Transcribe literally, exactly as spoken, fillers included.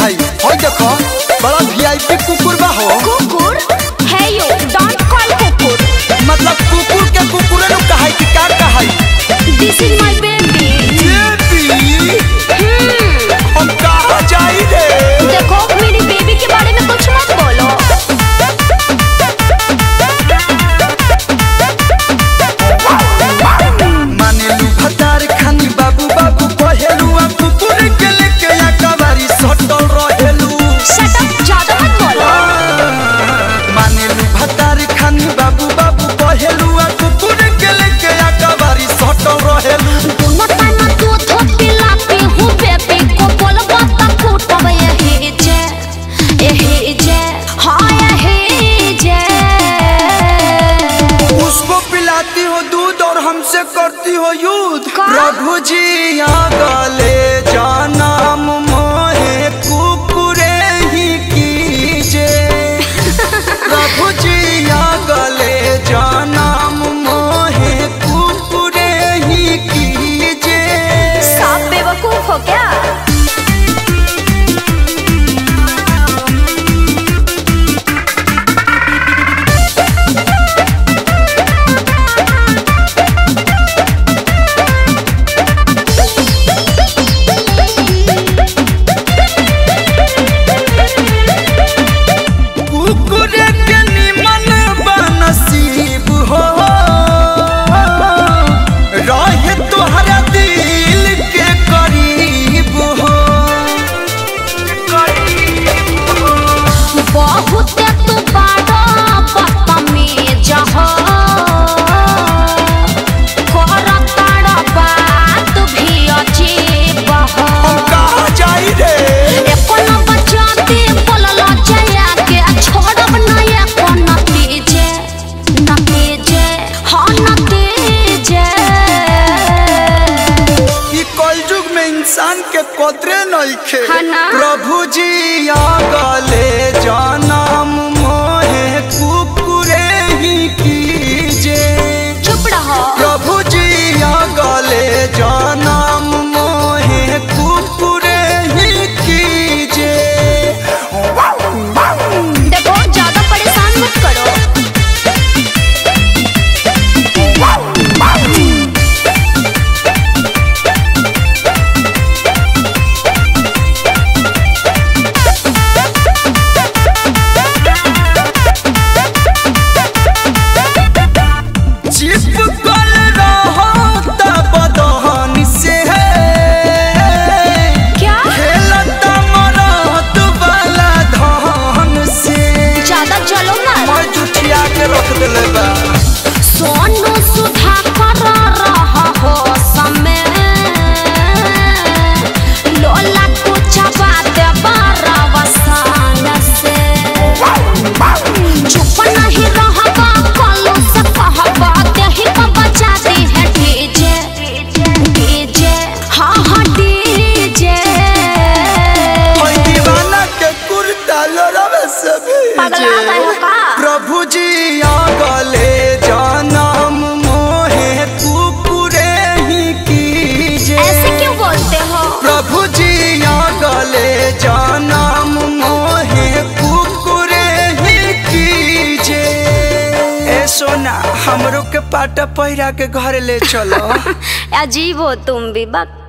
है होय देखो बड़ा वीआईपी कुकुर बा हो। कुकुर है यो डोंट कॉल कुकुर मतलब कुकुर के कुकुरे नु कहाई कि का कहाई। This is my baby. Baby hmm हम कहां जाई रे। देखो मेरी बेबी के बारे में कुछ मत बोलो। माने लू भतार खानी बाबू बाबू कहेलू आ कुकुर के लेके या कबारी सटल रहेलू। शट अप ज्यादा मत बोलो। माने लू भतार खानी बाबू बाबू कहेलू आ कुकुर के लेके या कबारी सटल रहेलू। दोनों टाइम तू थोड़ी लाती हूं बेबी को बोलबा त फूटब यही जे यही जे हां यही जे। उसको पिलाती हो दूध और हमसे करती हो युद्ध। प्रभु जी आ गले जन्म मोहे कुकुरे ही कीजे। प्रभु जी आ गले जन्म मोहे कुकुरे ही कीजे। साफ बेवकूफ हो क्या। इंसान के कोतरे नइखे। प्रभु जी आ गले जन्म मोहे कुकुरे ही कीजे। चुप रहो। प्रभु जी आ गले जन्म मोहे कुकुरे ही कीजे। देखो ज्यादा परेशान मत करो। सोनू सुधा कर रहा हो समय लोला कुछ बात बरवसान से। चुप नहीं रहबा कलू से कहबा देही को बचा दी है डीजे डीजे हाँ हाँ डीजे। कोई दीवाना के कुर्ता लड़ावे से पगला गए हो का। प्रभु जी आ गले जन्म मोहे कुकुरे ही कीजे। ऐसे क्यों बोलते हो। प्रभु जी आ गले जन्म मोहे कुकुरे ही कीजे। ए सोना हमरो के पाटा पहिरा के घर ले चलो। अजीब हो तुम भी बक।